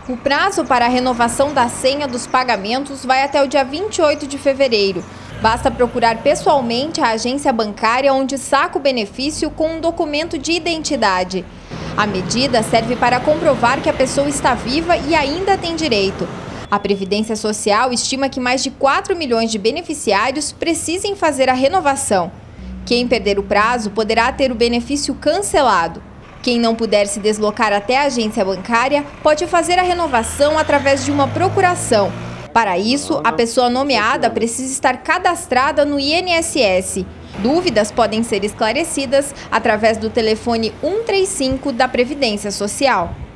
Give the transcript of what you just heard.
O prazo para a renovação da senha dos pagamentos vai até o dia 28 de fevereiro. Basta procurar pessoalmente a agência bancária onde saca o benefício com um documento de identidade. A medida serve para comprovar que a pessoa está viva e ainda tem direito. A Previdência Social estima que mais de 4 milhões de beneficiários precisem fazer a renovação. Quem perder o prazo poderá ter o benefício cancelado. Quem não puder se deslocar até a agência bancária pode fazer a renovação através de uma procuração. Para isso, a pessoa nomeada precisa estar cadastrada no INSS. Dúvidas podem ser esclarecidas através do telefone 135 da Previdência Social.